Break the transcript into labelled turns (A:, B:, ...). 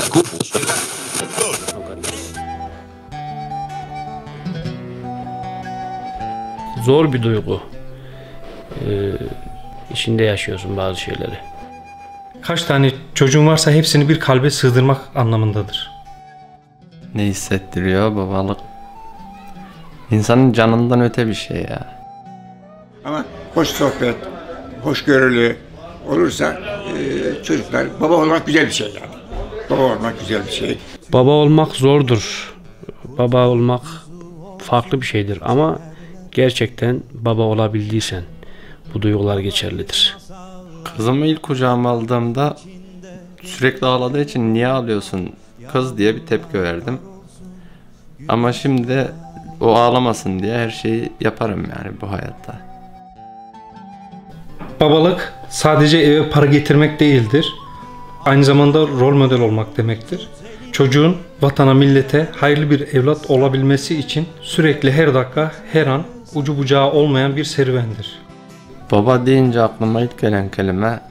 A: Zor bir duygu. İçinde yaşıyorsun bazı şeyleri.
B: Kaç tane çocuğun varsa hepsini bir kalbe sığdırmak anlamındadır.
C: Ne hissettiriyor babalık? İnsanın canından öte bir şey ya.
D: Ama hoş sohbet, hoşgörülü olursa çocuklar, baba olmak güzel bir şey yani. Baba olmak güzel bir şey.
A: Baba olmak zordur. Baba olmak farklı bir şeydir ama gerçekten baba olabildiysen bu duygular geçerlidir.
C: Kızımı ilk kucağıma aldığımda sürekli ağladığı için niye ağlıyorsun kız diye bir tepki verdim. Ama şimdi o ağlamasın diye her şeyi yaparım yani bu hayatta.
B: Babalık sadece eve para getirmek değildir. Aynı zamanda rol model olmak demektir. Çocuğun vatana, millete hayırlı bir evlat olabilmesi için sürekli her dakika, her an ucu bucağı olmayan bir serüvendir.
C: Baba deyince aklıma ilk gelen kelime